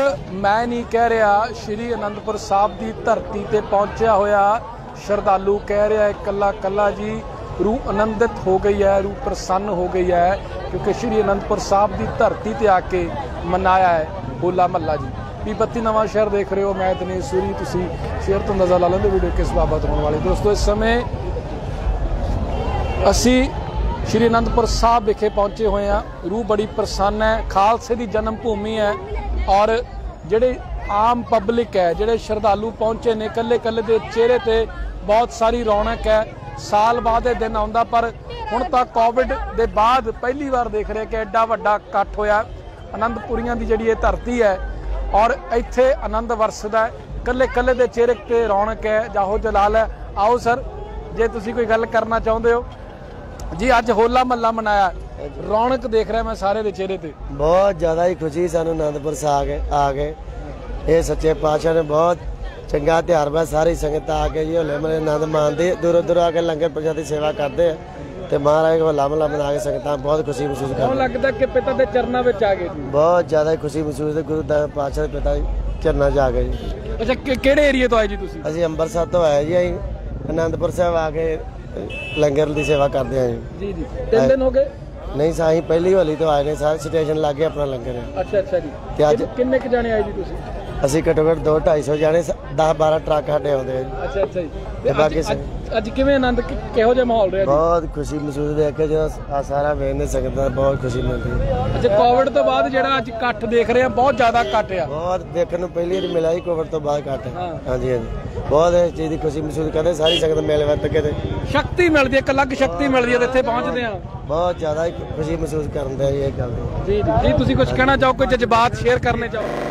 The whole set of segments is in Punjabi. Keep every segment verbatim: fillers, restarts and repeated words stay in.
मैं नहीं कह रहा, श्री आनंदपुर साहब की धरती ते पहुंचा होया श्रद्धालु कह रहा है कला कला जी रूह आनंदित हो गई है, रूह प्रसन्न हो गई है, क्योंकि श्री आनंदपुर साहब की धरती ते आके मनाया है होला महला जी। भी बत्ती नवां शहर देख रहे हो, मैं दिनेश सूरी, तुसी शेयर तो अंदाजा ला लेंगे वीडियो किस बाबत होने वाली। दोस्तों इस समय असी श्री आनंदपुर साहब विखे पहुंचे हुए हैं, रूह बड़ी प्रसन्न है, खालसे की जन्म भूमि है और ਜਿਹੜੇ आम पब्लिक है, ਜਿਹੜੇ श्रद्धालु पहुंचे ने कल्ले कल्ले दे चेहरे ते बहुत सारी रौनक है। साल बाद ये दिन आउंदा, पर हुण तां कोविड दे बाद पहली बार देख रहे कि एडा वड्डा इकट्ठ होया आनंदपुरियां दी जिहड़ी ये धरती है और इत्थे आनंद वरसदा है, कल्ले कल्ले दे चेहरे ते रौनक है, जाहो जलाल है। आओ सर जे तुसीं कोई गल करना चाहुंदे हो जी, अज होला महला मनाया, रौनक देख रहा मैं सारे दे चेहरे ते, बहुत ज़्यादा ही खुशी सानू आनंदपुर से आ गए आ गए ये सच्चे पातशाह ने बहुत चंगा त्योहार बा, सारी संगत आके जी होले महले आनंद मानते, दूरों दूरों आके लंगर प्रसाद की सेवा करते हैं तो महाराज होला महला मना के संगत बहुत खुशी महसूस कर लगता कि पिता के चरणों में आ गए, बहुत ज़्यादा खुशी महसूस है, गुरु पातशाह पिता चरणों च आ गए जी। अच्छा किहड़े एरिए तो आए जी तुसीं? असीं अंबरसर तो आए जी, आनंदपुर साहब आके लंगर की सेवा करते हैं जी। जी तीन दिन हो गए? नहीं साही पहली होली तो आए ने, सारे स्टेशन लागे अपना लंगर है। अच्छा अच्छा जी। ते अज किन्ने क जाने आए जी तुसीं? असीं घट्टो घट्ट दो ढाई सौ जाने, दस बारह ट्रक साडे आउंदे हैं। अच्छा अच्छा जी। ते बाकी अज किवें आनंद किहो जिहा माहौल रहा? बहुत खुशी महसूस देख के, जो सारा वेखने सकदा बहुत खुशी मिलती है। अच्छा कोविड तो बाद जिहड़ा अज इकट्ठ देख रहे हैं बहुत ज्यादा इकट्ठ है, बहुत देखने नूं पहली बार मिला ही कोविड तो बाद इकट्ठ। हां जी हां जी, बहुत इस चीज़ की खुशी महसूस करते, सारी संगत मिल वर्त के शक्ति मिलती है, एक अलग शक्ति मिलती है, इत्थे पहुंचते हैं बहुत ज्यादा खुशी महसूस करते हैं ये गल। जी जी जी तुसीं कुछ कहना चाहो, कोई जज्बात शेयर करने चाहो?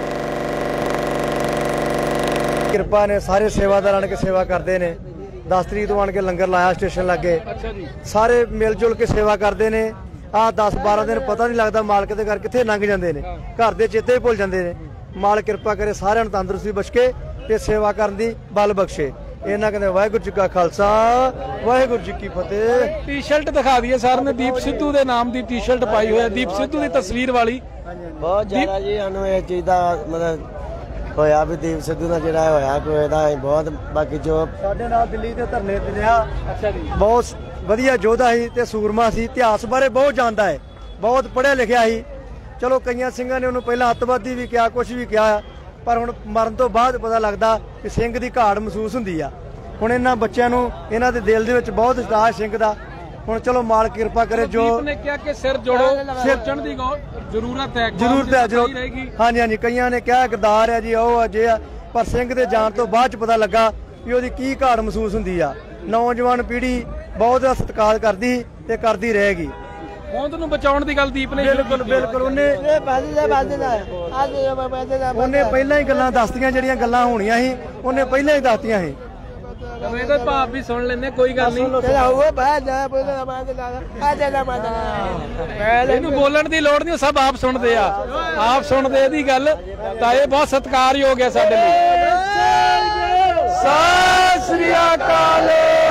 किरपा ने सारे सेवादार आन के सेवा करते हैं, दस तरीक तो आन के लंगर लाया स्टेशन लागे, सारे मिल जुल के सेवा करते हैं। आ दस बारह दिन पता नहीं लगता मालक के घर कितने लंघ जाते हैं, घर के चेते भी भुल जाते हैं। मालक किरपा करे सारे तंदुरुस्ती बख्शे ते सेवा करने की बल बख्शे। इन्हां कहते वाहिगुरू जी का खालसा वाहिगुरू जी की फतेह। टी शर्ट दिखा दी है सर ने, दीप सिद्धू के नाम की टी शर्ट पाई हुई है, दीप सिद्धू की तस्वीर वाली। बहुत ज्यादा जी सानू इस चीज़ का मतलब होया भी दीप सिद्धू का जिहड़ा होया कोई इहदा बहुत, बाकी जो साडे नाल दिल्ली ते धरने ते रहा। अच्छा जी। बहुत वधिया योद्धा ही ते सूरमा सी, इतिहास बारे बहुत जानता है, बहुत पढ़िया लिखिया ही। चलो कई ਸਿੰਘਾਂ ने उन्होंने पहला अतवादी भी कहा, कुछ भी कहा, पर हुण मरण तो बाद पता लगता कि ਸਿੰਘ की घाट महसूस हुंदी आ। हुण इन्हां बच्चों नूं इन्हां दे दिल दे विच बहुत उस्ताद ਸਿੰਘ दा। हुण चलो मालक किरपा करे, जो ने कहा कि सिर जोड़ो, सोचण दी जरूरत है, जरूरत है जरूरत। हाँ जी हाँ जी, कईयां ने कहा किरदार है जी ਉਹ ਅਜੇ ਆ, पर ਸਿੰਘ ਦੇ ਜਾਣ ਤੋਂ ਬਾਅਦ ਚ ਪਤਾ ਲੱਗਾ ਵੀ ਉਹਦੀ ਕੀ ਘਾਟ ਮਹਿਸੂਸ ਹੁੰਦੀ ਆ। ਨੌਜਵਾਨ ਪੀੜ੍ਹੀ ਬਹੁਤ ਸਤਿਕਾਰ ਕਰਦੀ ਤੇ ਕਰਦੀ ਰਹੇਗੀ। ਹੋਂਦ ਨੂੰ ਬਚਾਉਣ ਦੀ ਗੱਲ ਦੀਪ ਨੇ ਬਿਲਕੁਲ ਬਿਲਕੁਲ ਉਹਨੇ ਉਹਨੇ ਪਹਿਲਾਂ ਹੀ ਗੱਲਾਂ ਦੱਸਤੀਆਂ, ਜਿਹੜੀਆਂ ਗੱਲਾਂ ਹੋਣੀਆਂ ਸੀ ਉਹਨੇ ਪਹਿਲਾਂ ਹੀ ਦੱਸਤੀਆਂ ਸੀ। ਇਹਦਾ ਭਾਵ ਵੀ ਸੁਣ ਲੈਂਦੇ, ਕੋਈ ਗੱਲ ਨਹੀਂ, ਇਹਨੂੰ ਬੋਲਣ ਦੀ ਲੋੜ ਨਹੀਂ, ਸਭ ਆਪ ਸੁਣਦੇ ਆ, ਆਪ ਸੁਣਦੇ ਇਹਦੀ ਗੱਲ। ਤਾਂ ਇਹ ਬਹੁਤ ਸਤਿਕਾਰਯੋਗ ਹੈ ਸਾਡੇ ਲਈ। ਸਤਿ ਸ੍ਰੀ ਅਕਾਲ,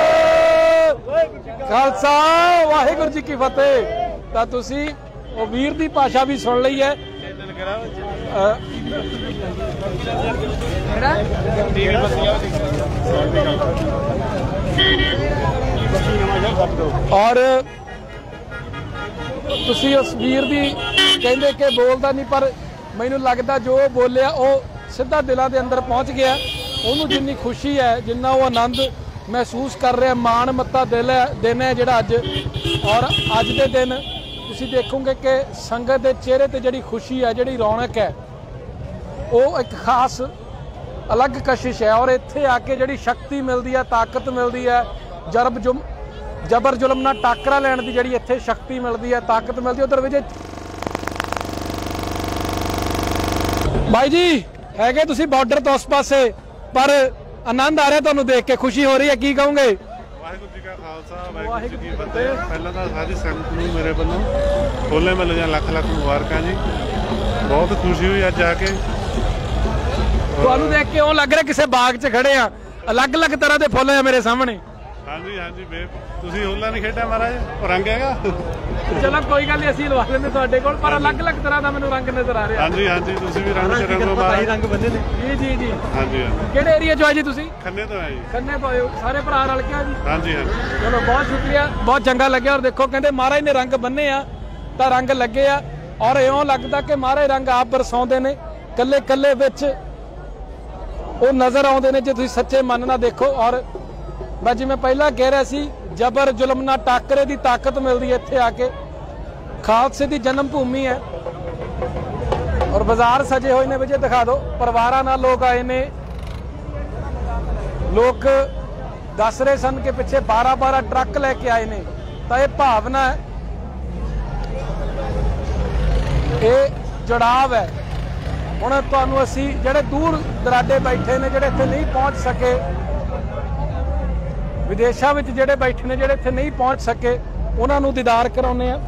ਖਾਲਸਾ ਵਾਹਿਗੁਰੂ ਜੀ ਕੀ ਫਤਿਹ। ਤਾਂ ਤੁਸੀਂ ਉਹ ਵੀਰ ਦੀ ਭਾਸ਼ਾ ਵੀ ਸੁਣ ਲਈ ਹੈ। और तुसी उस वीर दी कहंदे कि बोलदा नहीं, पर मैनूं लगदा जो बोलिया वो सीधा दिलों के अंदर पहुँच गया। उन्होंने जिन्नी खुशी है, जिन्ना वो आनंद महसूस कर रहे, मान मत्ता दिल है दिन है जिहड़ा अज। और अज दे दिन तुसी देखोगे कि संगत के चेहरे ते जिहड़ी खुशी है, जिहड़ी रौनक है, वो एक खास अलग कशिश है। और इत्थे आके जिहड़ी शक्ति मिलती है, ताकत मिलती है, जरब जुम जबर जुलम नाल टाकरा लैण दी जिहड़ी इत्थे शक्ति मिलती है, ताकत मिलती है। उधर विजय भाई जी हैगे तुसी बॉर्डर तो उस पासे, पर आनंद आ रहा तुहानूं देख के, खुशी हो रही है, की कहोगे? वाहिगुरू जी का खालसा वाहिगुरू जी की फतेह। पहला तो सारी संगत नूं मेरे वालों होले महले ਦੀਆਂ ਲੱਖ ਲੱਖ ਮੁਬਾਰਕਾਂ जी। बहुत खुशी हुई अज आके। ਤੁਹਾਨੂੰ देख के ਉਹ ਲੱਗ ਰਿਹਾ ਕਿਸੇ ਬਾਗ 'ਚ ਖੜੇ ਆ, अलग अलग तरह के फुੱਲ ਆ मेरे सामने। हाँ जी हाँ जी बे, तुसी होला नहीं खेडा महाराज, रंग हैगा चलो कोई गल नहीं, ਅਸੀਂ ਲਵਾ ਲੈਂਦੇ ਤੁਹਾਡੇ ਕੋਲ, ਪਰ ਅਲੱਗ-ਅਲੱਗ ਤਰ੍ਹਾਂ ਦਾ ਮੈਨੂੰ ਰੰਗ ਨਜ਼ਰ ਆ ਰਿਹਾ। ਹਾਂਜੀ ਹਾਂਜੀ, ਤੁਸੀਂ ਵੀ ਰੰਗ ਚ ਰੰਗੋ ਮਾਰ ਰੰਗ ਬੰਨੇ ਨੇ ਜੀ ਜੀ ਜੀ। ਹਾਂਜੀ ਹਾਂਜੀ। ਕਿਹੜੇ ਏਰੀਆ ਚੋਂ ਆ ਜੀ ਤੁਸੀਂ? ਖੰਨੇ ਤੋਂ ਆ ਜੀ। ਖੰਨੇ ਤੋਂ ਆਏ ਹੋ, ਸਾਰੇ ਭਰਾ ਰਲ ਕੇ ਆ ਜੀ? ਹਾਂਜੀ ਹਾਂਜੀ। ਚਲੋ ਬਹੁਤ ਸ਼ੁਕਰੀਆ, ਬਹੁਤ ਚੰਗਾ ਲੱਗਿਆ। ਔਰ ਦੇਖੋ ਕਹਿੰਦੇ ਮਹਾਰਾਜ ਨੇ ਰੰਗ ਬੰਨੇ ਆ ਤਾਂ ਰੰਗ ਲੱਗੇ ਆ, ਔਰ ਇਉਂ ਲੱਗਦਾ ਕਿ ਮਹਾਰਾਜ ਰੰਗ ਆਪ ਬਰਸਾਉਂਦੇ ਨੇ ਕੱਲੇ ਕੱਲੇ ਵਿੱਚ, ਉਹ ਨਜ਼ਰ ਆਉਂਦੇ ਨੇ ਜੇ ਤੁਸੀਂ ਸੱਚੇ ਮਨ ਨਾਲ ਦੇਖੋ। ਔਰ ਮੈਂ ਜਿਵੇਂ ਪਹਿਲਾਂ ਕਹਿ ਰਿਹਾ ਸੀ, ਜਬਰ ਜ਼ੁਲਮ ਨਾਲ ਟਾਕਰੇ ਦੀ ਤਾਕਤ ਮਿਲਦੀ ਹੈ ਇੱਥੇ ਆ ਕੇ। ਖਾਲਸੇ ਦੀ ਜਨਮ ਭੂਮੀ ਹੈ ਔਰ ਬਾਜ਼ਾਰ ਸਜੇ ਹੋਏ ਨੇ। ਵਿਜੇ ਦਿਖਾ ਦਿਓ, ਪਰਿਵਾਰਾਂ ਨਾਲ ਲੋਕ ਆਏ ਨੇ। ਲੋਕ ਦੱਸ ਰਹੇ ਸਨ ਕਿ ਪਿੱਛੇ ਬਾਰਾਂ ਬਾਰਾਂ ਟਰੱਕ ਲੈ ਕੇ ਆਏ ਨੇ, ਤਾਂ ਇਹ ਭਾਵਨਾ ਹੈ, ਇਹ ਜੁੜਾਵ ਹੈ। ਹੁਣ ਤੁਹਾਨੂੰ ਅਸੀਂ ਜਿਹੜੇ ਦੂਰ ਦਰਾਡੇ ਬੈਠੇ ਨੇ, ਜਿਹੜੇ ਇੱਥੇ ਨਹੀਂ ਪਹੁੰਚ ਸਕੇ, ਵਿਦੇਸ਼ਾਂ ਵਿੱਚ ਜਿਹੜੇ ਬੈਠੇ ਨੇ, ਜਿਹੜੇ ਇੱਥੇ ਨਹੀਂ ਪਹੁੰਚ ਸਕੇ, ਉਹਨਾਂ ਨੂੰ ਦੀਦਾਰ ਕਰਾਉਂਦੇ ਆ।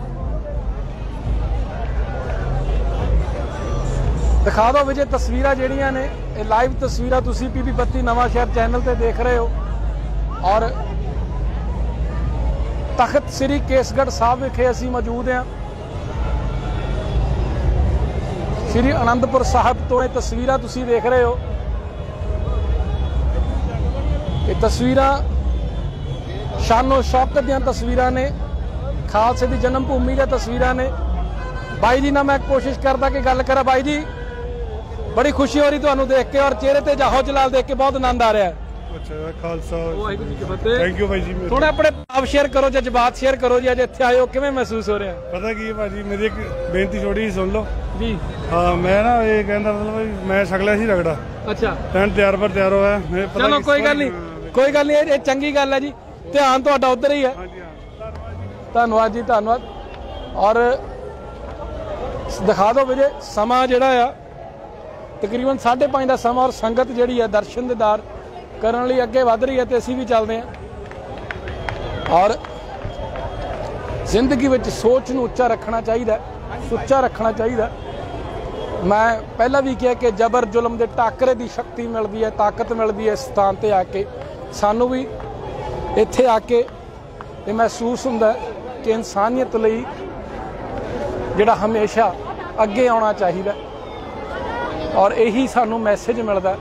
ਦਿਖਾ ਦਿਓ ਵਿਜੇ ਤਸਵੀਰਾਂ ਜਿਹੜੀਆਂ ਨੇ, ਇਹ ਲਾਈਵ ਤਸਵੀਰਾਂ ਤੁਸੀਂ ਪੀਪੀ ਬੱਤੀ ਨਵਾਂ ਸ਼ਹਿਰ ਚੈਨਲ ਤੇ ਦੇਖ ਰਹੇ ਹੋ। ਔਰ ਤਖਤ ਸ੍ਰੀ ਕੇਸਗੜ੍ਹ ਸਾਹਿਬ ਵਿਖੇ ਅਸੀਂ ਮੌਜੂਦ ਹਾਂ। ਸ੍ਰੀ ਅਨੰਦਪੁਰ ਸਾਹਿਬ ਤੋਂ ਇਹ ਤਸਵੀਰਾਂ ਤੁਸੀਂ ਦੇਖ ਰਹੇ ਹੋ। ਇਹ ਤਸਵੀਰਾਂ ਸ਼ਾਨੋ ਸ਼ੌਕਤ ਦੀਆਂ ਤਸਵੀਰਾਂ ਨੇ, ਖਾਲਸੇ ਦੀ ਜਨਮ ਭੂਮੀ ਦੀਆਂ ਤਸਵੀਰਾਂ ਨੇ। ਬਾਈ ਜੀ ਨਾਲ ਮੈਂ ਕੋਸ਼ਿਸ਼ ਕਰਦਾ ਕਿ ਗੱਲ ਕਰਾਂ। ਬਾਈ ਜੀ, ਬੜੀ ਖੁਸ਼ੀ ਹੋ ਰਹੀ ਤੁਹਾਨੂੰ ਦੇਖ ਕੇ, ਔਰ ਚਿਹਰੇ ਤੇ ਜਾਹੋ ਜਲਾਲ ਦੇਖ ਕੇ ਬਹੁਤ ਆਨੰਦ ਆ ਰਿਹਾ ਹੈ। ਅੱਛਾ, ਖਾਲਸਾ ਵਾਹਿਗੁਰੂ ਜੀ ਕੀ ਫਤਿਹ। ਥੈਂਕ ਯੂ ਭਾਈ ਜੀ। ਥੋੜਾ ਆਪਣੇ ਭਾਵ ਸ਼ੇਅਰ ਕਰੋ, ਜਜ਼ਬਾਤ ਸ਼ੇਅਰ ਕਰੋ ਜੀ। ਅੱਜ ਇੱਥੇ ਆਏ ਹੋ, ਕਿਵੇਂ ਮਹਿਸੂਸ ਹੋ ਰਿਹਾ? ਪਤਾ ਕੀ ਹੈ ਭਾਜੀ, ਮੇਰੀ ਇੱਕ ਬੇਨਤੀ ਛੋਟੀ ਸੁਣ ਲਓ ਜੀ। ਹਾਂ, ਮੈਂ ਨਾ ਇਹ ਕਹਿੰਦਾ ਮਤਲਬ ਮੈਂ ਸ਼ਕਲਿਆ ਸੀ ਰਗੜਾ। ਅੱਛਾ, ਟੈਂਟ ਤਿਆਰ ਪਰ ਤਿਆਰ ਹੋਇਆ। ਚਲੋ ਕੋਈ ਗੱਲ ਨਹੀਂ, ਕੋਈ ਗੱਲ ਨਹੀਂ, ਇਹ ਚੰਗੀ ਗੱਲ ਹੈ ਜੀ। ਧਿਆਨ ਤੁਹਾਡਾ ਉੱਧਰ ਹੀ ਹੈ। ਹਾਂਜੀ ਹਾਂ, ਧੰਨਵਾਦ ਜੀ, ਧੰਨਵਾਦ। ਔਰ ਦਿਖਾ ਦਿਓ ਵੀਰੇ, ਸਮਾਂ ਜਿਹੜਾ ਆ ਤਕਰੀਬਨ ਸਾਢੇ ਪੰਜ ਦਾ ਸਮਾਂ, ਔਰ ਸੰਗਤ ਜਿਹੜੀ ਹੈ ਦਰਸ਼ਨ ਦੀਦਾਰ ਕਰਨ ਲਈ ਅੱਗੇ ਵੱਧ ਰਹੀ ਹੈ ਤੇ ਅਸੀਂ ਵੀ ਚੱਲਦੇ ਹਾਂ। ਔਰ ਜ਼ਿੰਦਗੀ ਵਿੱਚ ਸੋਚ ਨੂੰ ਉੱਚਾ ਰੱਖਣਾ ਚਾਹੀਦਾ, ਸੁੱਚਾ ਰੱਖਣਾ ਚਾਹੀਦਾ। ਮੈਂ ਪਹਿਲਾਂ ਵੀ ਕਿਹਾ ਕਿ ਜਬਰ ਜ਼ੁਲਮ ਦੇ ਟਾਕਰੇ ਦੀ ਸ਼ਕਤੀ ਮਿਲਦੀ ਹੈ, ਤਾਕਤ ਮਿਲਦੀ ਹੈ ਇਸ ਸਥਾਨ ਤੇ ਆ ਕੇ। ਸਾਨੂੰ ਵੀ ਇੱਥੇ ਆ ਕੇ ਇਹ ਮਹਿਸੂਸ ਹੁੰਦਾ ਕਿ ਇਨਸਾਨੀਅਤ ਲਈ ਜਿਹੜਾ ਹਮੇਸ਼ਾ ਅੱਗੇ ਆਉਣਾ ਚਾਹੀਦਾ, ਔਰ ਇਹੀ ਸਾਨੂੰ ਮੈਸੇਜ ਮਿਲਦਾ।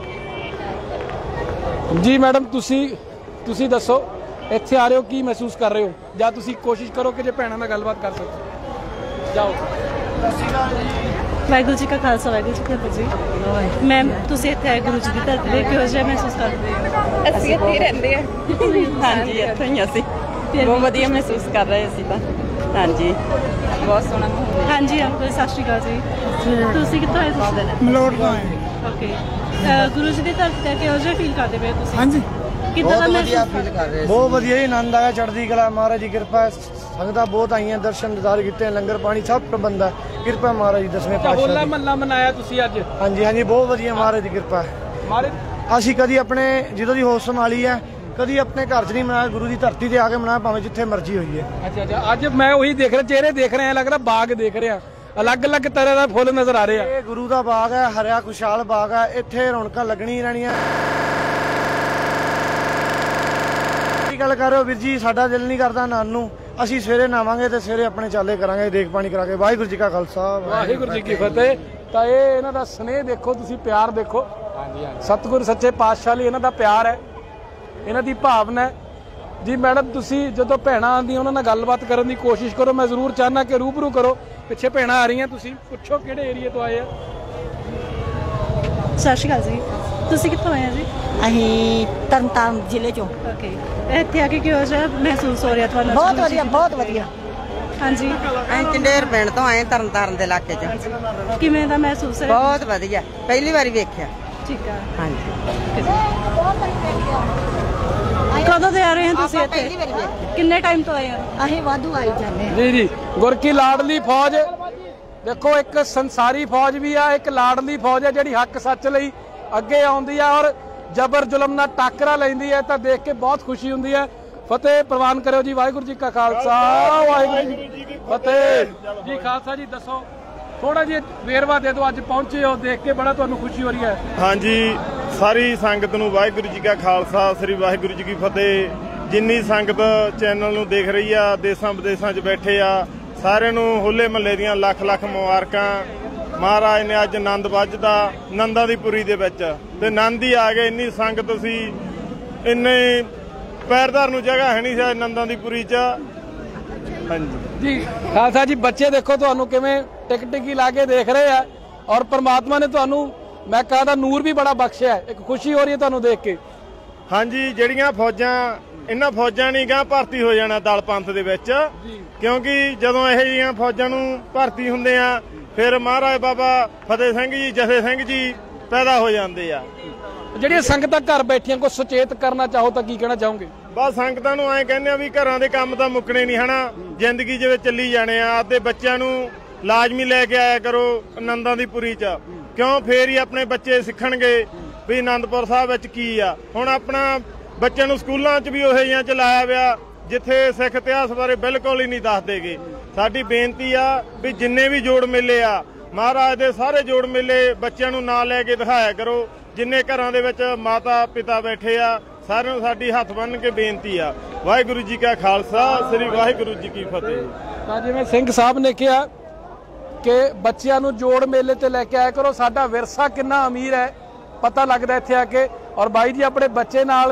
ਜੀ ਮੈਡਮ, ਤੁਸੀਂ ਤੁਸੀਂ ਦੱਸੋ, ਇੱਥੇ ਆ ਰਹੇ ਹੋ ਕੀ ਮਹਿਸੂਸ ਕਰ ਰਹੇ ਹੋ, ਜਾਂ ਤੁਸੀਂ ਕੋਸ਼ਿਸ਼ ਕਰੋ ਕਿ ਜੇ ਭੈਣਾਂ ਨਾਲ ਗੱਲਬਾਤ ਕਰ ਸਕੋ। ਜਾਓ। ਵਾਹਿਗੁਰੂ ਜੀ ਕਾ ਖਾਲਸਾ, ਵਾਹਿਗੁਰੂ ਜੀ ਕੀ ਫਤਿਹ ਜੀ। ਮੈਮ, ਤੁਸੀਂ ਇੱਥੇ ਆਏ ਗੁਰੂ ਜੀ ਦੀ ਧਰਤੀ ਤੇ, ਕਿਹੋ ਜਿਹਾ ਮਹਿਸੂਸ ਕਰਦੇ ਹੋ? ਅਸੀਂ ਇੱਥੇ ਹੀ ਰਹਿੰਦੇ ਆ। ਹਾਂਜੀ, ਇੱਥੇ ਹੀ ਅਸੀਂ ਬਹੁਤ ਵਧੀਆ ਮਹਿਸੂਸ ਕਰ ਰਹੇ ਅਸੀਂ ਤਾਂ। ਹਾਂਜੀ, ਬਹੁਤ ਸੋਹਣਾ ਮਾਹੌਲ। ਹਾਂਜੀ ਅੰਕਲ, ਸਤਿ ਸ਼੍ਰੀ ਅਕਾਲ ਜੀ। ਤੁਸੀਂ ਕਿੱਥੋਂ ਆਏ? ਤੁਸੀਂ ਮਲੋਟ ਤੋਂ ਆਏ। ਓਕੇ, ਗੁਰੂ ਜੀ ਦੀ ਧਰਤੀ ਤੇ ਕਿਹੋ ਜਿਹਾ ਫੀਲ ਕਰਦੇ ਪਏ ਤੁਸੀਂ? ਹਾਂਜੀ, ਕਿੱਦਾਂ ਦਾ ਮਹਿਸੂਸ ਫੀਲ ਕਰ ਰਹੇ ਬਹੁਤ ਵਧੀਆ ਜੀ, ਆਨੰਦ ਆਇਆ, ਚੜ੍ਹਦੀ ਕਲਾ, ਮਹਾਰਾਜ ਦੀ ਕਿਰਪਾ। ਸੰਗਤਾਂ ਬਹੁਤ ਆਈਆਂ, ਦਰਸ਼ਨ ਦਿਦਾਰ ਕੀਤੇ, ਲੰਗਰ ਪਾਣੀ ਸਭ ਪ੍ਰਬੰਧ ਹੈ, ਕਿਰਪਾ ਮਹਾਰਾਜ ਦੀ ਦਸਵੇਂ ਹੋਲਾ ਪਾਤਸ਼ਾਹ ਦੀ। ਮਹੱਲਾ ਮਨਾਇਆ ਤੁਸੀਂ ਅੱਜ? ਹਾਂਜੀ ਹਾਂਜੀ, ਬਹੁਤ ਵਧੀਆ, ਮਹਾਰਾਜ ਦੀ ਕਿਰਪਾ। ਮਾਰੇ ਅਸੀਂ ਕਦੀ ਆਪਣੇ ਜਦੋਂ ਦੀ ਹੋਸ਼ ਸੰਭਾਲੀ ਹੈ, ਕਦੀ ਆਪਣੇ ਘਰ 'ਚ ਨਹੀਂ ਮਨਾਇਆ, ਗੁਰੂ ਦੀ ਧਰਤੀ ਤੇ ਆ ਕੇ ਮਨਾਇਆ, ਭਾਵੇਂ ਜਿੱਥੇ ਮਰਜ਼ੀ ਹੋਈਏ। ਅੱਛਾ ਅੱਛਾ, ਅੱਜ ਮੈਂ ਉਹੀ ਦੇਖ ਰਿਹਾ, ਚਿਹਰੇ ਦੇਖ ਰਿਹਾ, ਲੱਗ ਰਿਹਾ ਬਾਗ ਦੇਖ ਰਿਹਾ, ਅਲੱਗ-ਅਲੱਗ ਤਰ੍ਹਾਂ ਦਾ ਫੁੱਲ ਨਜ਼ਰ ਆ ਰਿਹਾ। ਇਹ ਗੁਰੂ ਦਾ ਬਾਗ ਹੈ, ਹਰਿਆ ਖੁਸ਼ਹਾਲ ਬਾਗ ਹੈ, ਇੱਥੇ ਰੌਣਕਾਂ ਲੱਗਣੀ ਰਹਿਣੀਆਂ। ਕੀ ਗੱਲ ਕਰ ਰਹੇ ਹੋ ਵੀਰ ਜੀ, ਸਾਡਾ ਦਿਲ ਨਹੀਂ ਕਰਦਾ ਨਹਾਉਣ ਨੂੰ। ਅਸੀਂ ਸਵੇਰੇ ਨਹਾਵਾਂਗੇ ਤੇ ਸਵੇਰੇ ਆਪਣੇ ਚਾਲੇ ਕਰਾਂਗੇ, ਦੇਖ ਪਾਣੀ ਕਰਾ ਕੇ। ਵਾਹਿਗੁਰੂ ਜੀ ਕਾ ਖਾਲਸਾ, ਵਾਹਿਗੁਰੂ ਜੀ ਕੀ ਫਤਿਹ। ਤਾਂ ਇਹ ਇਹਨਾਂ ਦਾ ਸਨੇਹ ਦੇਖੋ ਤੁਸੀਂ, ਪਿਆਰ ਦੇਖੋ। ਸਤਿਗੁਰ ਸੱਚੇ ਪਾਤਸ਼ਾਹ ਲਈ ਇਹਨਾਂ ਦਾ ਪਿਆਰ ਹੈ, ਇਹਨਾਂ ਦੀ ਭਾਵਨਾ ਹੈ ਜੀ। ਮੈਡਮ, ਤੁਸੀਂ ਜਦੋਂ ਭੈਣਾਂ ਆਉਂਦੀਆਂ ਉਹਨਾਂ ਨਾਲ ਗੱਲਬਾਤ ਕਰਨ ਦੀ ਕੋਸ਼ਿਸ਼ ਕਰੋ। ਮੈਂ ਜ਼ਰੂਰ ਚਾਹੁੰਦਾ ਕਿ ਰੂਬਰੂ ਕਰੋ। ਪਿੱਛੇ ਭੈਣਾਂ ਆ ਰਹੀਆਂ, ਤੁਸੀਂ ਪੁੱਛੋ ਕਿਹੜੇ ਏਰੀਆ ਤੋਂ ਆਏ ਆ। ਸਤਿ ਸ਼੍ਰੀ ਅਕਾਲ ਜੀ, ਤੁਸੀਂ ਕਿੱਥੋਂ ਆਏ ਆ ਜੀ? ਅਸੀਂ ਤਰਨਤਾਰਨ ਜ਼ਿਲ੍ਹੇ ਚੋਂ। ਓਕੇ, ਇੱਥੇ ਆ ਕੇ ਕਿਹੋ ਜਿਹਾ ਮਹਿਸੂਸ ਹੋ ਰਿਹਾ ਤੁਹਾਨੂੰ? ਬਹੁਤ ਵਧੀਆ, ਬਹੁਤ ਵਧੀਆ। ਹਾਂਜੀ, ਅਸੀਂ ਚੰਡੇਰ ਪਿੰਡ ਤੋਂ ਆਏ, ਤਰਨਤਾਰਨ ਦੇ ਇਲਾਕੇ 'ਚ। ਕਿਵੇਂ ਦਾ ਮਹਿਸੂਸ ਹੈ? ਬਹੁਤ ਵਧੀਆ, ਪਹਿਲੀ ਵਾਰੀ ਵੇਖਿਆ। ਠੀਕ ਆ। ਹਾਂਜੀ, ਕਦੋਂ ਦੇ ਆ ਰਹੇ ਹੋ ਤੁਸੀਂ ਇੱਥੇ? ਪਹਿਲੀ ਵਾਰੀ ਵੇਖਿਆ। ਕਿੰਨੇ ਟਾਈਮ ਤੋਂ ਆਏ ਹੋ? ਅਸੀਂ ਵਾਧੂ ਆਈ ਜਾਂਦੇ ਹਾਂ। ਜੀ ਜੀ, ਗੁਰ ਕੀ ਲਾਡਲੀ ਫੌਜ ਦੇਖੋ, ਇੱਕ ਸੰਸਾਰੀ ਫੌਜ ਵੀ ਆ, ਇੱਕ ਲਾਡਲੀ ਫੌਜ ਹੈ ਜਿਹੜੀ ਹੱਕ ਸੱਚ ਲਈ ਅੱਗੇ ਆਉਂਦੀ ਆ ਔਰ ਜਬਰ ਜ਼ੁਲਮ ਨਾਲ ਟਾਕਰਾ ਲੈਂਦੀ ਹੈ। ਤਾਂ ਦੇਖ ਕੇ ਬਹੁਤ ਖੁਸ਼ੀ ਹੁੰਦੀ ਹੈ। ਫਤਿਹ ਪ੍ਰਵਾਨ ਕਰਿਓ ਜੀ। ਵਾਹਿਗੁਰੂ ਜੀ ਕਾ ਖਾਲਸਾ, ਵਾਹਿਗੁਰੂ ਜੀ ਕੀ ਫਤਿਹ। ਜੀ ਖਾਲਸਾ ਜੀ, ਦੱਸੋ ਥੋੜਾ ਜਿਹਾ ਵੇਰਵਾ ਦੇ ਦਿਓ। ਅੱਜ ਪਹੁੰਚੇ ਹੋ, ਦੇਖ ਕੇ ਬੜਾ ਤੁਹਾਨੂੰ ਖੁਸ਼ੀ ਹੋ ਰਹੀ ਹੈ? ਹਾਂਜੀ, ਸਾਰੀ ਸੰਗਤ ਨੂੰ ਵਾਹਿਗੁਰੂ ਜੀ ਕਾ ਖਾਲਸਾ, ਸ੍ਰੀ ਵਾਹਿਗੁਰੂ ਜੀ ਕੀ ਫਤਿਹ। ਜਿੰਨੀ ਸੰਗਤ ਚੈਨਲ ਨੂੰ ਦੇਖ ਰਹੀ ਆ, ਦੇਸਾਂ ਵਿਦੇਸਾਂ 'ਚ ਬੈਠੇ ਆ, ਸਾਰਿਆਂ ਨੂੰ ਹੋਲੇ ਮਹੱਲੇ ਦੀਆਂ ਲੱਖ ਲੱਖ ਮੁਬਾਰਕਾਂ। ਮਹਾਰਾਜ ਨੇ ਅੱਜ ਆਨੰਦ ਵੱਜਦਾ ਨੰਦਾਂ ਦੀ ਪੁਰੀ ਦੇ ਵਿੱਚ ਤੇ ਆਨੰਦ ਹੀ ਆ ਗਏ। ਇੰਨੀ ਸੰਗਤ ਸੀ, ਇੰਨੇ ਪੈਰਦਾਰ ਨੂੰ ਜਗ੍ਹਾ ਹੈ ਨਹੀਂ ਸੀ ਨੰਦਾਂ ਦੀ ਪੁਰੀ 'ਚ। ਹਾਂਜੀ ਜੀ ਖਾਲਸਾ ਜੀ, ਬੱਚੇ ਦੇਖੋ ਤੁਹਾਨੂੰ ਕਿਵੇਂ ਟਿਕ ਟਿਕੀ ਲਾ ਕੇ ਦੇਖ ਰਹੇ ਆ ਔਰ ਪ੍ਰਮਾਤਮਾ ਨੇ ਤੁਹਾਨੂੰ ਮੈਂ ਕਹਦਾ ਨੂਰ ਵੀ ਬੜਾ ਬਖਸ਼ਿਆ। ਇੱਕ ਖੁਸ਼ੀ ਹੋ ਰਹੀ ਹੈ ਤੁਹਾਨੂੰ ਦੇਖ ਕੇ। ਹਾਂਜੀ, ਜਿਹੜੀਆਂ ਫੌਜਾਂ ਇਹਨਾਂ ਫੌਜਾਂ ਨਹੀਂ ਗਾਂ ਭਰਤੀ ਹੋ ਜਾਣਾ ਦਲ ਪੰਥ ਦੇ ਵਿੱਚ, ਕਿਉਂਕਿ ਜਦੋਂ ਇਹੋ ਜਿਹੀਆਂ ਫੌਜਾਂ ਨੂੰ ਭਰਤੀ ਹੁੰਦੇ ਆ ਫਿਰ ਮਹਾਰਾਜ ਬਾਬਾ ਫਤਿਹ ਸਿੰਘ ਜੀ, ਜਥੇ ਸਿੰਘ ਜੀ ਪੈਦਾ ਹੋ ਜਾਂਦੇ ਆ। ਜਿਹੜੀਆਂ ਸੰਗਤਾਂ ਘਰ ਬੈਠੀਆਂ ਕੋਈ ਸੁਚੇਤ ਕਰਨਾ ਚਾਹੋ ਤਾਂ ਕੀ ਕਹਿਣਾ ਚਾਹੋਗੇ? ਬਸ ਸੰਗਤਾਂ ਨੂੰ ਐਂ ਕਹਿੰਦੇ ਆ ਵੀ ਘਰਾਂ ਦੇ ਕੰਮ ਤਾਂ ਮੁੱਕਣੇ ਨਹੀਂ ਹਨਾ, ਜ਼ਿੰਦਗੀ ਜਿਵੇਂ ਚੱਲੀ ਜਾਣੇ ਆ। ਆਪਦੇ ਬੱਚਿਆਂ ਨੂੰ ਲਾਜ਼ਮੀ ਲੈ ਕੇ ਆਇਆ ਕਰੋ ਆਨੰਦਾਂ ਦੀ ਪੁਰੀ 'ਚ, ਕਿਉਂ ਫੇਰ ਹੀ ਆਪਣੇ ਬੱਚੇ ਸਿੱਖਣਗੇ ਵੀ ਆਨੰਦਪੁਰ ਸਾਹਿਬ ਵਿੱਚ ਕੀ ਆ। ਹੁਣ ਆਪਣਾ ਬੱਚਿਆਂ ਨੂੰ ਸਕੂਲਾਂ 'ਚ ਵੀ ਉਹੋ ਜਿਹੀਆਂ 'ਚ ਲਾਇਆ ਵਿਆ ਜਿੱਥੇ ਸਿੱਖ ਇਤਿਹਾਸ ਬਾਰੇ ਬਿਲਕੁਲ ਹੀ ਨਹੀਂ ਦੱਸਦੇਗੇ। ਸਾਡੀ ਬੇਨਤੀ ਆ ਵੀ ਜਿੰਨੇ ਵੀ ਜੋੜ ਮੇਲੇ ਆ ਮਹਾਰਾਜ ਦੇ ਸਾਰੇ ਜੋੜ ਮੇਲੇ ਬੱਚਿਆਂ ਨੂੰ ਨਾਲ ਲੈ ਕੇ ਦਿਖਾਇਆ ਕਰੋ। ਜਿੰਨੇ ਘਰਾਂ ਦੇ ਵਿੱਚ ਮਾਤਾ ਪਿਤਾ ਬੈਠੇ ਆ ਸਾਰਿਆਂ ਨੂੰ ਸਾਡੀ ਹੱਥ ਬੰਨ੍ਹ ਕੇ ਬੇਨਤੀ ਆ। ਵਾਹਿਗੁਰੂ ਜੀ ਕਾ ਖਾਲਸਾ, ਸ੍ਰੀ ਵਾਹਿਗੁਰੂ ਜੀ ਕੀ ਫਤਿਹ। ਤਾਂ ਜਿਵੇਂ ਸਿੰਘ ਸਾਹਿਬ ਨੇ ਕਿਹਾ ਕਿ ਬੱਚਿਆਂ ਨੂੰ ਜੋੜ ਮੇਲੇ ਤੇ ਲੈ ਕੇ ਆਇਆ ਕਰੋ। ਸਾਡਾ ਵਿਰਸਾ ਕਿੰਨਾ ਅਮੀਰ ਹੈ ਪਤਾ ਲੱਗਦਾ ਇੱਥੇ ਆ ਕੇ। ਔਰ ਬਾਈ ਜੀ ਆਪਣੇ ਬੱਚੇ ਨਾਲ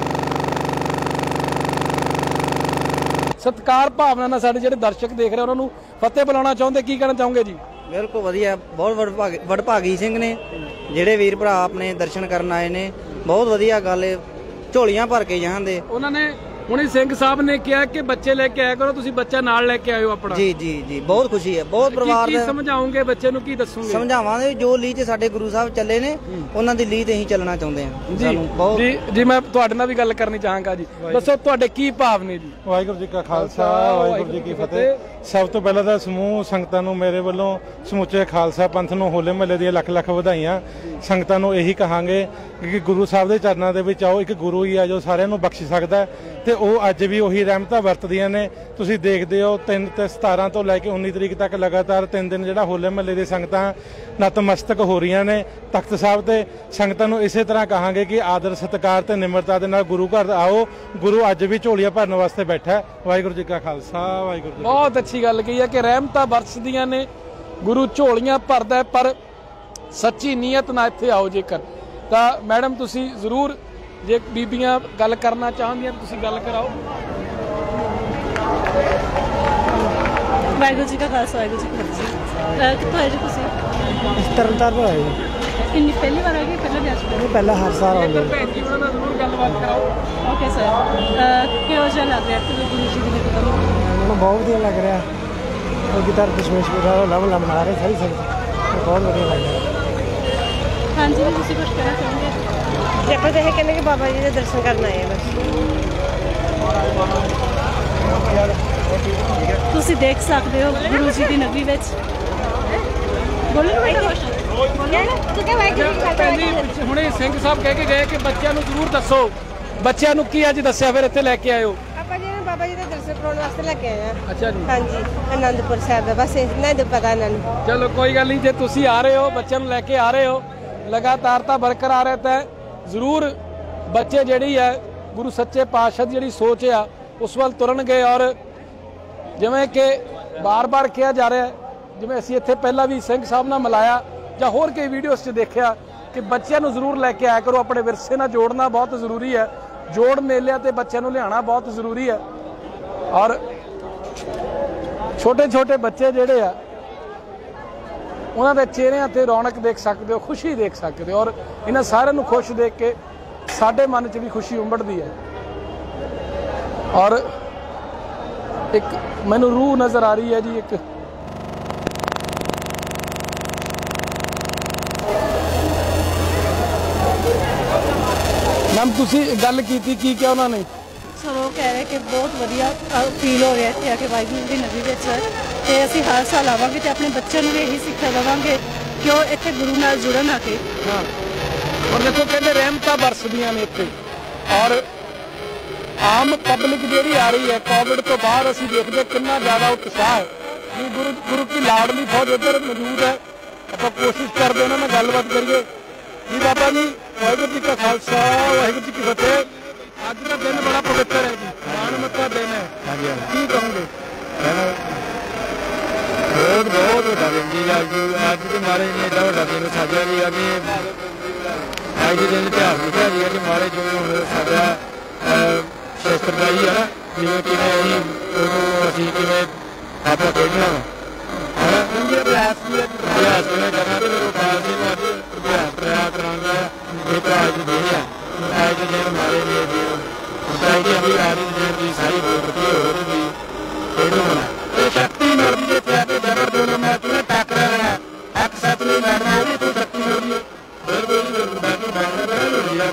ਸਤਿਕਾਰ ਭਾਵਨਾ ਨਾਲ ਸਾਡੇ ਜਿਹੜੇ ਦਰਸ਼ਕ ਦੇਖ ਰਹੇ ਉਹਨਾਂ ਨੂੰ ਫਤਿਹ ਬੁਲਾਉਣਾ ਚਾਹੁੰਦੇ, ਕੀ ਕਹਿਣਾ ਚਾਹੋਗੇ ਜੀ? ਬਿਲਕੁਲ ਵਧੀਆ, ਬਹੁਤ ਵਡਭਾਗੀ ਵਡਭਾਗੀ ਸਿੰਘ ਨੇ ਜਿਹੜੇ ਵੀਰ ਭਰਾ ਆਪਣੇ ਦਰਸ਼ਨ ਕਰਨ ਆਏ ਨੇ। ਬਹੁਤ ਵਧੀਆ ਗੱਲ ਹੈ, ਝੋਲੀਆਂ ਭਰ ਕੇ ਜਾਂਦੇ। ਉਹਨਾਂ ਨੇ ਹੁਣੇ ਸਿੰਘ ਸਾਹਿਬ ਨੇ ਕਿਹਾ ਕਿ ਬੱਚੇ ਲੈ ਕੇ ਆਇਆ ਕਰੋ, ਤੁਸੀਂ ਬੱਚਾ ਨਾਲ ਲੈ ਕੇ ਆਇਓ ਆਪਣਾ। ਜੀ ਜੀ ਜੀ, ਬਹੁਤ ਖੁਸ਼ੀ ਹੈ। ਬਹੁਤ ਪਰਿਵਾਰ ਕੀ ਸਮਝਾਉਂਗੇ ਬੱਚੇ ਨੂੰ, ਕੀ ਦੱਸੋਗੇ? ਸਮਝਾਵਾਂਗੇ ਜੋ ਲੀਹ 'ਚ ਸਾਡੇ ਗੁਰੂ ਸਾਹਿਬ ਚੱਲੇ ਨੇ ਉਹਨਾਂ ਦੀ ਲੀਹ ਤੇ ਅਸੀਂ ਚੱਲਣਾ ਚਾਹੁੰਦੇ ਹਾਂ। ਸਾਨੂੰ ਬਹੁਤ ਜੀ ਜੀ ਮੈਂ ਤੁਹਾਡੇ ਨਾਲ ਵੀ ਗੱਲ ਕਰਨੀ ਚਾਹਾਂਗਾ ਜੀ। ਦੱਸੋ ਤੁਹਾਡੇ ਕੀ ਭਾਵ ਨੇ ਜੀ? ਵਾਹਿਗੁਰੂ ਜੀ ਕਾ ਖਾਲਸਾ, ਵਾਹਿਗੁਰੂ ਜੀ ਕੀ ਫਤਿਹ। ਸਭ ਤੋਂ ਪਹਿਲਾਂ ਤਾਂ ਸਮੂਹ ਸੰਗਤਾਂ ਨੂੰ ਮੇਰੇ ਵੱਲੋਂ ਸਮੁੱਚੇ ਖਾਲਸਾ ਪੰਥ ਨੂੰ ਹੋਲੇ ਮਹੱਲੇ ਦੀਆਂ ਲੱਖ ਲੱਖ ਵਧਾਈਆਂ। ਸੰਗਤਾਂ ਨੂੰ ਇਹੀ ਕਹਾਂਗੇ ਕਿ ਗੁਰੂ ਸਾਹਿਬ ਦੇ ਚਰਨਾਂ ਦੇ ਵਿੱਚ ਆਓ। ਇੱਕ ਗੁਰੂ ਹੀ ਆ ਜੋ ਸਾਰਿਆਂ ਨੂੰ ਬਖਸ਼ ਸਕਦਾ ਤੇ ਉਹ ਅੱਜ ਵੀ ਉਹੀ ਰਹਿਮਤਾਂ ਵਰਤਦੀਆਂ ਨੇ। ਤੁਸੀਂ ਦੇਖਦੇ ਹੋ ਤਿੰਨ ਤੇ ਸਤਾਰਾਂ ਤੋਂ ਲੈ ਕੇ ਉੱਨੀ ਤਰੀਕ ਤੱਕ ਲਗਾਤਾਰ ਤਿੰਨ ਦਿਨ ਜਿਹੜਾ ਹੋਲੇ ਮਹੱਲੇ ਦੀ ਸੰਗਤਾਂ ਨਤਮਸਤਕ ਹੋ ਰਹੀਆਂ ਨੇ ਤਖਤ ਸਾਹਿਬ ਤੇ। ਸੰਗਤਾਂ ਨੂੰ ਇਸੇ ਤਰ੍ਹਾਂ ਕਹਾਂਗੇ ਕਿ ਆਦਰ ਸਤਿਕਾਰ ਤੇ ਨਿਮਰਤਾ ਦੇ ਨਾਲ ਗੁਰੂ ਘਰ ਆਓ। ਗੁਰੂ ਅੱਜ ਵੀ ਝੋਲੀਆਂ ਭਰਨ ਵਾਸਤੇ ਬੈਠਾ। ਵਾਹਿਗੁਰੂ ਜੀ ਕਾ ਖਾਲਸਾ, ਵਾਹਿਗੁਰੂ ਜੀ। ਬਹੁਤ ਅੱਛੀ ਗੱਲ ਕਹੀ ਹੈ ਕਿ ਰਹਿਮਤਾਂ ਵਰਸਦੀਆਂ ਨੇ, ਗੁਰੂ ਝੋਲੀਆਂ ਭਰਦਾ, ਪਰ ਸੱਚੀ ਨੀਅਤ ਨਾਲ ਇੱਥੇ ਆਓ। ਜੇਕਰ ਤਾਂ ਮੈਡਮ ਤੁਸੀਂ ਜ਼ਰੂਰ, ਜੇ ਬੀਬੀਆਂ ਗੱਲ ਕਰਨਾ ਚਾਹੁੰਦੀਆਂ ਤੁਸੀਂ ਗੱਲ ਕਰਾਓ। ਵਾਹਿਗੁਰੂ ਜੀ ਕਾ ਖਾਲਸਾ, ਵਾਹਿਗੁਰੂ ਜੀ ਕੀ ਫਤਿਹ। ਕਿੱਥੋਂ ਆਏ ਜੀ ਤੁਸੀਂ? ਤਰਨਤਾਰਨ ਤੋਂ ਆਏ ਜੀ। ਇੰਨੀ ਪਹਿਲੀ ਵਾਰ ਆ ਗਈ, ਪਹਿਲਾਂ ਵੀ ਆ ਚੁੱਕੇ ਹੋ? ਪਹਿਲਾਂ ਹਰ ਸਾਲ ਆਉਂਦੇ। ਭੈਣ ਜੀ ਉਹਨਾਂ ਨਾਲ ਜ਼ਰੂਰ ਗੱਲਬਾਤ ਕਰਾਓ। ਓਕੇ ਸਰ, ਕਿਹੋ ਜਿਹਾ ਲੱਗ ਰਿਹਾ ਇੱਥੇ ਗੁਰੂ ਜੀ ਦੀ ਨਿਕਲਣ? ਮੈਨੂੰ ਬਹੁਤ ਵਧੀਆ ਲੱਗ ਰਿਹਾ। ਉਹ ਗਿੱਧਾ ਦਸ਼ਮੇਸ਼ ਪੂਰਾ ਲੰਮ ਲੰਮ ਮਨਾ ਰਹੇ ਸਾਰੀ ਸੰਗਤ, ਬਹੁਤ ਵਧੀਆ ਲੱਗ ਰਿਹਾ। ਹਾਂਜੀ ਜੀ, ਤੁਸੀਂ ਕੁਝ ਕਹਿਣਾ ਚਾਹੁੰਦੇ? ਜੇ ਆਪਾਂ ਤਾਂ ਇਹ ਕਹਿੰਦੇ ਕਿ ਬਾਬਾ ਜੀ ਦੇ ਦਰਸ਼ਨ ਕਰਨ ਆਏ ਆ ਬਸ। ਤੁਸੀਂ ਦੇਖ ਸਕਦੇ ਹੋ ਗੁਰੂ ਜੀ ਦੀ ਨਗਰੀ ਵਿੱਚ। ਬੋਲੋ ਹੁਣੇ ਸਿੰਘ ਸਾਹਿਬ ਕਹਿ ਕੇ ਗਏ ਕਿ ਬੱਚਿਆਂ ਨੂੰ ਜ਼ਰੂਰ ਦੱਸੋ। ਬੱਚਿਆਂ ਨੂੰ ਕੀ ਅੱਜ ਦੱਸਿਆ ਫਿਰ ਇੱਥੇ ਲੈ ਕੇ ਆਇਓ? ਆਪਾਂ ਜੀ ਬਾਬਾ ਜੀ ਦੇ ਦਰਸ਼ਨ ਕਰਾਉਣ ਵਾਸਤੇ ਲੈ ਕੇ ਆਏ ਆ। ਅੱਛਾ ਜੀ। ਹਾਂਜੀ, ਆਨੰਦਪੁਰ ਸਾਹਿਬ ਦਾ, ਬਸ ਇੰਨਾ ਹੀ ਪਤਾ ਇਹਨਾਂ ਨੂੰ। ਚਲੋ ਕੋਈ ਗੱਲ ਨਹੀਂ, ਜੇ ਤੁਸੀਂ ਆ ਰਹੇ ਹੋ ਬੱਚਿਆਂ ਨੂੰ ਲੈ ਕੇ ਆ ਰਹੇ ਹੋ, ਲਗਾਤਾਰਤਾ ਬਰਕਰਾਰ ਹੈ ਤਾਂ ਜ਼ਰੂਰ ਬੱਚੇ ਜਿਹੜੀ ਹੈ ਗੁਰੂ ਸੱਚੇ ਪਾਤਸ਼ਾਹ ਦੀ ਜਿਹੜੀ ਸੋਚ ਆ ਉਸ ਵੱਲ ਤੁਰਨਗੇ। ਔਰ ਜਿਵੇਂ ਕਿ ਬਾਰ-ਬਾਰ ਕਿਹਾ ਜਾ ਰਿਹਾ, ਜਿਵੇਂ ਅਸੀਂ ਇੱਥੇ ਪਹਿਲਾਂ ਵੀ ਸਿੰਘ ਸਾਹਿਬ ਨਾਲ ਮਿਲਾਇਆ ਜਾਂ ਹੋਰ ਕਈ ਵੀਡੀਓਜ਼ 'ਚ ਦੇਖਿਆ ਕਿ ਬੱਚਿਆਂ ਨੂੰ ਜ਼ਰੂਰ ਲੈ ਕੇ ਆਇਆ ਕਰੋ। ਆਪਣੇ ਵਿਰਸੇ ਨਾਲ ਜੋੜਨਾ ਬਹੁਤ ਜ਼ਰੂਰੀ ਹੈ। ਜੋੜ ਮੇਲਿਆਂ ਤੇ ਬੱਚਿਆਂ ਨੂੰ ਲਿਆਉਣਾ ਬਹੁਤ ਜ਼ਰੂਰੀ ਹੈ। ਔਰ ਛੋਟੇ ਛੋਟੇ ਬੱਚੇ ਜਿਹੜੇ ਆ ਉਹਨਾਂ ਦੇ ਚਿਹਰਿਆਂ ਤੇ ਰੌਣਕ ਦੇਖ ਸਕਦੇ ਹੋ, ਖੁਸ਼ੀ ਦੇਖ ਸਕਦੇ ਹੋ। ਔਰ ਇਹਨਾਂ ਸਾਰਿਆਂ ਨੂੰ ਖੁਸ਼ ਦੇਖ ਕੇ ਸਾਡੇ ਮਨ 'ਚ ਵੀ ਖੁਸ਼ੀ ਉਮੜਦੀ ਹੈ। ਔਰ ਇੱਕ ਮੈਨੂੰ ਰੂਹ ਨਜ਼ਰ ਆ ਰਹੀ ਹੈ ਜੀ। ਇੱਕ ਮੈਮ ਤੁਸੀਂ ਗੱਲ ਕੀਤੀ, ਕੀ ਕਿਹਾ ਉਹਨਾਂ ਨੇ? ਸਰ ਉਹ ਕਹਿ ਰਹੇ ਕਿ ਬਹੁਤ ਵਧੀਆ ਫੀਲ ਹੋ ਰਿਹਾ ਇੱਥੇ ਆ ਕੇ ਵਾਹਿਗੁਰੂ ਦੀ ਨਗਰੀ ਵਿੱਚ, ਤੇ ਅਸੀਂ ਹਰ ਸਾਲ ਆਵਾਂਗੇ ਤੇ ਆਪਣੇ ਬੱਚਿਆਂ ਨੂੰ ਵੀ ਇਹੀ ਸਿੱਖਿਆ ਦੇਵਾਂਗੇ ਕਿ ਉਹ ਇੱਥੇ ਗੁਰੂ ਨਾਲ ਜੁੜਨ ਆ ਕੇ। ਹਾਂ, ਔਰ ਦੇਖੋ ਕਹਿੰਦੇ ਰਹਿਮਤਾਂ ਵਰਸਦੀਆਂ ਨੇ ਇੱਥੇ। ਔਰ ਆਮ ਪਬਲਿਕ ਜਿਹੜੀ ਆ ਰਹੀ ਹੈ ਕੋਵਿਡ ਤੋਂ ਬਾਅਦ ਅਸੀਂ ਦੇਖਦੇ ਕਿੰਨਾ ਜ਼ਿਆਦਾ ਉਤਸ਼ਾਹ ਹੈ। ਵੀ ਗੁਰੂ ਗੁਰੂ ਕੀ ਲਾਡਲੀ ਫੌਜ ਇੱਧਰ ਮੌਜੂਦ ਹੈ। ਆਪਾਂ ਕੋਸ਼ਿਸ਼ ਕਰਦੇ ਉਹਨਾਂ ਨਾਲ ਗੱਲਬਾਤ ਕਰੀਏ। ਜੀ ਬਾਬਾ ਜੀ, ਵਾਹਿਗੁਰੂ ਜੀ ਕਾ ਖਾਲਸਾ, ਵਾਹਿਗੁਰੂ ਜੀ ਕੀ ਫਤਿਹ। ਅੱਜ ਦਾ ਦਿਨ ਬੜਾ ਪਵਿੱਤਰ ਹੈ ਜੀ, ਮਾਣ ਮੱਤਾ ਦਿਨ ਹੈ। ਹਾਂਜੀ, ਕੀ ਕਹੋਗੇ? ਬਹੁਤ ਬਹੁਤ ਵੱਡਾ ਦਿਨ ਜੀ ਅੱਜ ਅੱਜ ਤੇ ਮਹਾਰਾਜ ਨੇ ਏਡਾ ਵੱਡਾ ਦਿਨ ਸਾਜਿਆ ਜੀ ਕਿ ਅੱਜ ਦੇ ਦਿਨ ਤਿਉਹਾਰ ਲਿਖਿਆ ਜੀ ਕਿ ਮਹਾਰਾਜ ਜਿਵੇਂ ਹੁਣ ਸਾਡਾ ਸ਼ਸਤਰਬਾਜੀ ਹੈ ਨਾ ਜਿਵੇਂ ਕਿਵੇਂ ਅਸੀਂ ਉਹਨੂੰ ਅਸੀਂ ਕਿਵੇਂ ਆਪਾਂ ਖੇਡਣਾ ਵਾ ਅਭਿਆਸ ਅਭਿਆਸ ਕਿਵੇਂ ਕਰਨਾ ਤੇ ਗੋਪਾਲ ਜੀ ਨੂੰ ਅੱਜ ਅਭਿਆਸ ਕਰਿਆ ਕਰਾਂਗਾ ਇਹ ਤਾਂ ਅੱਜ ਦਿਨ ਹੈ ਅੱਜ ਦੇ ਦਿਨ ਮਹਾਰਾਜ ਨੇ ਅੱਜ ਦੀ ਅਭੀ ਆਰੀ ਦੇ ਦੀ ਸਾਰੀ ਬੋਲਤੀ ਹੋ ਰਹੀ ਖੇਡਣਾ ਇਹ ਸ਼ਕਤੀ ਮਿਲਦੀ ਹੈ ਤੇ ਅੱਗੇ ਜਬਰ ਦੋਨੋਂ ਮੈਂ ਕਿਵੇਂ ਟੱਕਰਾ ਲੈਣਾ ਇੱਕ ਸੱਤ ਨੂੰ ਲੜਨਾ ਉਹਦੀ ਤੂੰ ਸ਼ਕਤੀ ਮਿਲਦੀ ਹੈ ਬਿਲਕੁਲ ਬਾਕੀ ਬਾਣਾ ਬਣਾ ਲੋ ਜੀ ਆ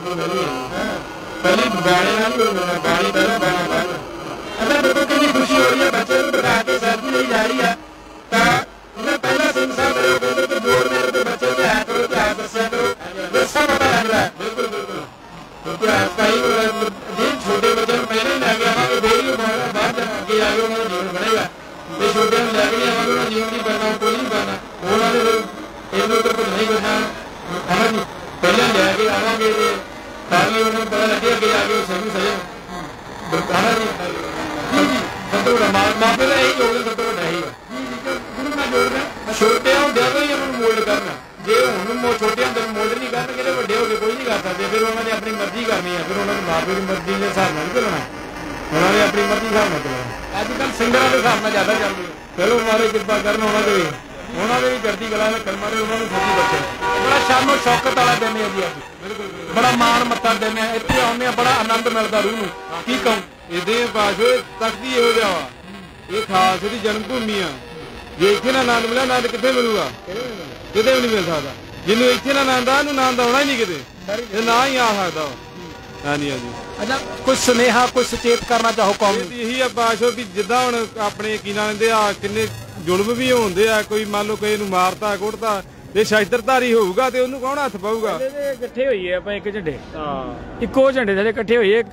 ਪਹਿਲੀ ਗਾਣੇ ਨਾਲ ਹੋਣਾ ਗਾਣੀ ਪਹਿਲਾਂ ਗਾਣਾ ਗਾਣਾ ਅਗਰ ਦੇਖੋ ਕਿੰਨੀ ਖੁਸ਼ੀ ਹੋ ਰਹੀ ਹੈ ਬੱਚੇ ਨੂੰ ਬਿਠਾ ਕੇ ਸੈਲਫੀ ਲਈ ਜਾ ਰਹੀ ਹੈ ਤਾਂ ਉਹਨੇ ਪਹਿਲਾਂ ਸਿੰਘ ਸਾਹਿਬ ਨੇ ਕਹਿੰਦੇ ਕਿ ਜੋੜ ਮੇਰੇ ਤੇ ਬੱਚੇ ਤੇ ਹੱਥ ਕਰੋ ਤੇ ਹੱਥ ਦੱਸਿਆ ਕਰੋ ਇਹ ਸਭ ਪਤਾ ਲੱਗਦਾ ਹੈ ਬਿਲਕੁਲ ਬਿਲਕੁਲ ਕਿਉਂਕਿ ਕਈ ਜੇ ਛੋਟੇ ਬੱਚੇ ਨੂੰ ਪਹਿਲਾਂ ਹੀ ਲੈ ਕੇ ਆਵਾਂਗੇ ਫੇਰ ਹੀ ਬਣਾਉਣਾ ਬਾਅਦ ਅੱਗੇ ਆ ਕੇ ਉਹਨਾਂ ਦਾ ਜੀਵਨ ਬਣੇਗਾ ਤੇ ਛੋਟਿਆਂ ਨੂੰ ਲੈ ਕੇ ਆਵਾਂਗੇ ਉਹਨਾਂ ਜੀਵਨ ਨਹੀਂ ਬਣਨਾ ਕੋਈ ਨਹੀਂ ਬਣਨਾ ਉਹਨਾਂ ਦੇ ਇਹਨੂੰ ਤਾਂ ਕੁਝ ਨਹੀਂ ਕਰਨਾ ਹੈ ਜੀ ਪਹਿਲਾਂ ਲੈ ਕੇ ਆਵਾਂਗੇ ਤੇ ਤਾਂ ਕਿ ਉਹਨਾਂ ਨੂੰ ਪਤਾ ਲੱਗੇ ਅੱਗੇ ਜਾ ਕੇ ਉਹ ਸਹੀ ਸਹੀ ਬਰਕਾਨਾ ਜੀ ਸਭ ਤੋਂ ਵੱਡਾ ਮਾਪੇ ਦਾ ਇਹੀ ਯੋਗਦਾਨ ਸਭ ਤੋਂ ਵੱਡਾ ਹੀ ਹੈ ਗੁਰੂ ਨਾਲ ਜੋੜਨਾ ਛੋਟਿਆਂ ਹੁੰਦਿਆਂ ਤੋਂ ਹੀ ਉਹਨਾਂ ਨੂੰ ਮੋਲਡ ਕਰਨਾ ਜੇ ਹੁਣ ਛੋਟੇ ਹੁੰਦੇ ਨੂੰ ਮੋਲਡ ਨਹੀਂ ਕਰਨਗੇ ਤੇ ਵੱਡੇ ਹੋ ਕੇ ਕੋਈ ਨਹੀਂ ਕਰ ਸਕਦੇ ਫਿਰ ਉਹਨਾਂ ਨੇ ਆਪਣੀ ਮਰਜ਼ੀ ਕਰਨੀ ਹੈ ਫਿਰ ਉਹਨਾਂ ਦੇ ਮਾਪੇ ਦੀ ਮਰਜ਼ੀ ਦੇ ਹਿਸਾਬ ਨਾਲ ਨਹੀਂ ਚੱਲਣਾ ਉਹਨਾਂ ਨੇ ਆਪਣੀ ਮਰਜ਼ੀ ਹਿਸਾਬ ਨਾਲ ਚੱਲਣਾ ਅੱਜ ਕੱਲ੍ਹ ਸਿੰਗਰਾਂ ਦੇ ਹਿਸਾਬ ਨਾਲ ਜ਼ਿਆਦਾ ਚੱਲਦੇ ਚਲੋ ਮਾਰੇ ਕਿਰਪਾ ਕਰਨ ਉਹਨਾਂ ਦੇ ਉਹਨਾਂ ਦੇ ਵੀ ਚੜ੍ਹਦੀ ਕਲਾ ਰੱਖਣ ਮਾਰੇ ਉਹਨਾਂ ਨੂੰ ਸੋਚੀ ਬੱਚੇ ਬੜਾ ਸ਼ਾਨੋ ਸ਼ੌਕਤ ਵਾਲਾ ਦਿਨ ਹੈ ਜੀ ਅੱਜ ਬੜਾ ਮਾਣ ਮੱਤਾ ਦਿਨ ਹੈ ਇੱਥੇ ਆਉਂਦੇ ਆ ਬੜਾ ਆਨੰਦ ਮਿਲਦਾ ਰੂਹ ਨੂੰ ਕੀ ਕਹੂੰ ਇਹਦੇ ਪਾਸ਼ੋ ਤਖਤੀ ਇਹੋ ਜਿਹਾ ਵਾ ਇਹ ਖਾਲਸੇ ਦੀ ਜਨਮ ਭੂਮੀ ਆ ਜੇ ਇੱਥੇ ਨਾ ਆਨੰਦ ਮਿਲਿਆ ਆਨੰਦ ਕਿੱਥੇ ਮਿਲੂਗਾ ਕਿਤੇ ਵੀ ਨਹੀਂ ਮਿਲ ਸਕਦਾ ਜਿਹਨੂੰ ਇੱਥੇ ਨਾ ਆਨੰਦ ਆ ਉਹਨੂੰ ਆਨੰਦ ਆਉਣਾ ਹੀ ਨਹੀਂ ਕਿਤੇ ਇਹ ਨਾ ਹੀ ਆ ਸਕਦਾ ਹਾਂਜੀ ਹਾਂਜੀ ਅੱਛਾ ਕੋਈ ਸੁਨੇਹਾ ਕੋਈ ਸੁਚੇਤ ਕਰਨਾ ਚਾਹੋ ਕੌਮ ਨੂੰ ਇਹੀ ਆ ਪਾਸ਼ੋ ਵੀ ਜਿੱਦਾਂ ਹੁਣ ਆਪਣੇ ਕੀ ਨਾਂ ਲੈਂਦੇ ਆ ਕਿੰਨੇ ਜ਼ੁਲਮ ਵੀ ਹੁੰਦੇ ਆ ਕੋਈ ਮੰਨ ਲਓ ਕਿਸੇ ਨੂੰ ਮਾਰਤਾ ਕੁੱਟਤਾ ਜੇ ਸ਼ਸਤਰਧਾਰੀ ਹੋਊਗਾ ਤੇ ਉਹਨੂੰ ਕੌਣ ਹੱਥ ਪਾਊਗਾ ਇਕੱਠੇ ਹੋਈਏ ਆਪਾਂ ਇੱਕ ਝੰਡੇ ਹਾਂ ਇੱਕੋ ਝੰਡੇ ਥੱਲੇ ਇਕੱਠੇ ਹੋਈਏ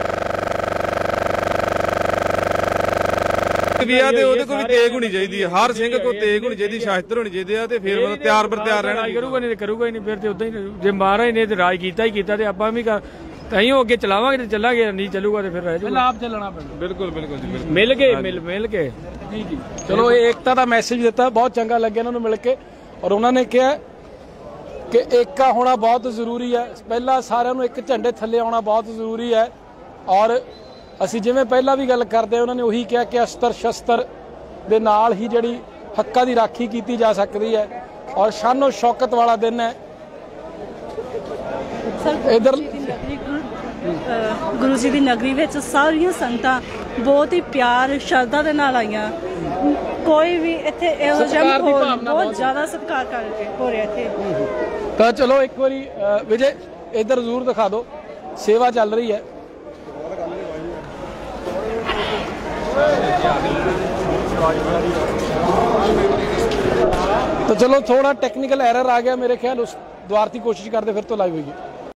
ਵੀ ਆ ਤੇ ਉਹਦੇ ਕੋਲ ਵੀ ਤੇਗ ਹੋਣੀ ਚਾਹੀਦੀ ਹੈ ਹਰ ਸਿੰਘ ਕੋਲ ਤੇਗ ਹੋਣੀ ਚਾਹੀਦੀ ਸ਼ਸਤਰ ਹੋਣੀ ਚਾਹੀਦੇ ਆ ਤੇ ਫਿਰ ਮਤਲਬ ਤਿਆਰ ਬਰ ਤਿਆਰ ਰਹਿਣਾ ਕਰੂਗਾ ਨਹੀਂ ਤੇ ਕਰੂਗਾ ਹੀ ਨਹੀਂ ਫਿਰ ਤੇ ਉਦਾਂ ਹੀ ਜੇ ਮਹਾਰਾਜ ਨੇ ਤੇ ਰਾਜ ਕੀਤਾ ਹੀ ਕੀਤਾ ਤੇ ਆਪਾਂ ਵੀ ਤਾਈਂ ਅੱਗੇ ਚਲਾਵਾਂਗੇ ਤੇ ਚੱਲਾਂਗੇ ਨਹੀਂ ਚੱਲੂਗਾ ਤੇ ਫਿਰ ਰਹਿ ਜਾਊਗਾ ਆਪ ਚੱਲਣਾ ਪੈਣਾ ਬਿਲਕੁਲ ਬਿਲਕੁਲ ਜੀ ਮਿਲ ਕੇ ਮਿਲ ਮਿਲ ਕੇ ਜੀ ਜੀ ਚਲੋ ਇਹ ਏਕਤਾ ਦਾ ਮੈਸੇਜ ਦਿੱਤਾ ਬਹੁਤ ਚੰਗਾ ਲੱਗਿਆ ਇਹਨਾਂ ਨੂੰ ਮਿਲ ਕੇ ਔਰ ਉਹਨਾਂ ਨੇ ਕਿਹਾ ਕਿ ਏਕਾ ਹੋਣਾ ਬਹੁਤ ਜ਼ਰੂਰੀ ਹੈ ਪਹਿਲਾਂ ਸਾਰਿਆਂ ਨੂੰ ਇੱਕ ਝੰਡੇ ਥੱਲੇ ਆਉਣਾ ਬਹੁਤ ਜ਼ਰੂਰੀ ਹੈ ਔਰ ਅਸੀਂ ਜਿਵੇਂ ਪਹਿਲਾਂ ਵੀ ਗੱਲ ਕਰਦੇ ਉਹਨਾਂ ਨੇ ਉਹੀ ਕਿਹਾ ਕਿ ਅਸਤਰ ਸ਼ਸਤਰ ਦੇ ਨਾਲ ਹੀ ਜਿਹੜੀ ਹੱਕਾਂ ਦੀ ਰਾਖੀ ਕੀਤੀ ਜਾ ਸਕਦੀ ਹੈ ਔਰ ਸ਼ਾਨੋ ਸ਼ੌਕਤ ਵਾਲਾ ਦਿਨ ਹੈ ਇਧਰ ਗੁਰੂ ਜੀ ਦੀ ਨਗਰੀ ਵਿੱਚ ਸਾਰੀਆਂ ਸੰਗਤਾਂ ਬਹੁਤ ਹੀ ਪਿਆਰ ਸ਼ਰਧਾ ਦੇ ਨਾਲ ਆਈਆਂ ਕੋਈ ਵੀ ਇੱਥੇ ਇਹੋ ਜਿਹਾ ਬਹੁਤ ਜ਼ਿਆਦਾ ਸਤਿਕਾਰ ਕਰਕੇ ਹੋ ਰਿਹਾ ਇੱਥੇ ਤਾਂ ਚਲੋ ਇੱਕ ਵਾਰੀ ਵਿਜੇ ਇਧਰ ਜ਼ਰੂਰ ਦਿਖਾ ਦਿਓ ਸੇਵਾ ਚੱਲ ਰਹੀ ਹੈ तो चलो थोड़ा टेक्निकल एरर आ गया मेरे ख्याल उस द्वार की कोशिश करते फिर तो लाइव होगी।